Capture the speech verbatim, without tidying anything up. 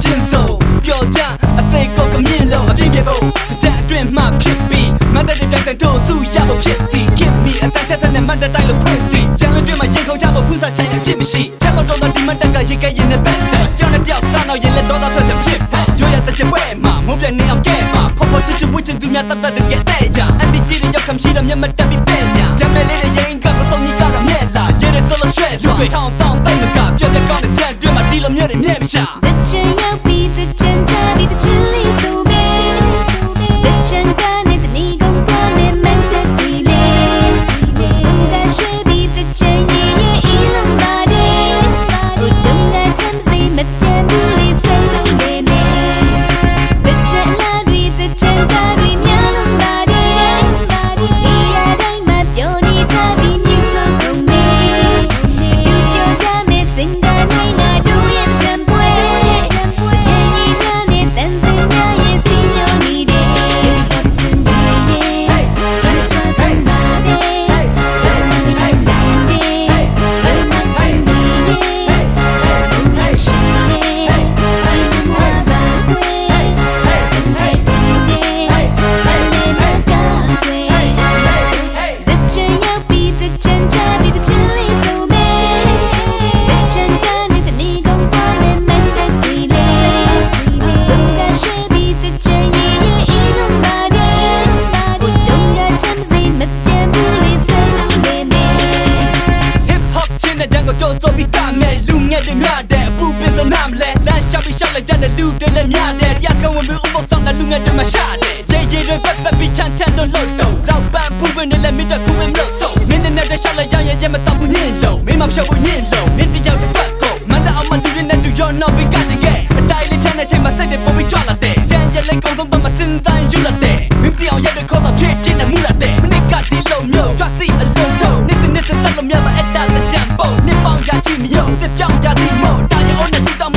ချင်းဆုံးပြောကြအသေးကောကမြင့်လို့အပြင်းပြဖို့ကြံအတွင်းမှဖြစ်ပြီးမတ်တဲ့ပြန်ကန်တို့စုရဖို့ဖြစ်ပြီး Give me အတန်းချက်တဲ့မတ်တဲ့တိုက်လို့ဖွင့်ပြီးကျန်လို့တွေ့မှရင်ခုန်ချဖို့ဖူးစာဆိုင်ရဖြစ်မရှိချက်လို့တော့ဒီမတ်တက်ကရေကဲရင်နဲ့ပတ်တယ်ကြောင်နဲ့တယောက်စားတော့ရင်လက်တော့တော့ထွက်ဖြစ်ဖြစ်ရွရတဲ့ချက်ပွဲမှာမုန်းပြနေအောင်ကဲမှာဖော်ဖော်ချစ်ချစ်ဝစ်ချင်သူများတတ်တတ်တဲ့တဲ့ကြအန်ဒီကြီးရောက်ခမ်းရှိတော့မျက်မတက်ပြီးတဲ့ညာဂျမ်းမဲလေးရဲ့ရင်ကတော့သုံးကြီးကတော့မြဲလာရဲတဲ့ဆိုလို့ရွှဲလူတွေထောင်းတောင်းတိုက်မကပြက်တဲ့ကောင်းတဲ့ချက်တွေ့မှဒီလိုမြဲတယ်မြဲမရှာ The chain要比the chain加比的千里走遍 The chain干你的你公关慢慢的对垒我送的雪比的chain夜夜一路马的我等待沉醉每天不离三路妹妹 The chain 拉对 The chain 加对面路马的我一呀对马表你加比牛肉公妹丢掉加没生的奶奶都眼前不就做比大妹，路眼的面的，不变成那么嘞。咱小比小来站的路对了面的，第二个我们五毛上的路眼的蛮傻的。这一人白白比强强都漏斗，老板不问你来面对不问漏斗，面对那个小来让人家们打不念漏，没毛小不念漏，面对叫的不够，慢的傲慢路人那就要闹比干些个，带领看那钱嘛谁的不被抓了的，见人来沟通把嘛身上有了的，明天要要的可把骗进来木了的，你家的老牛抓死了漏斗，你是你是打了面嘛爱打的战斗，你帮家去没有，这表家的梦，大家我那知道。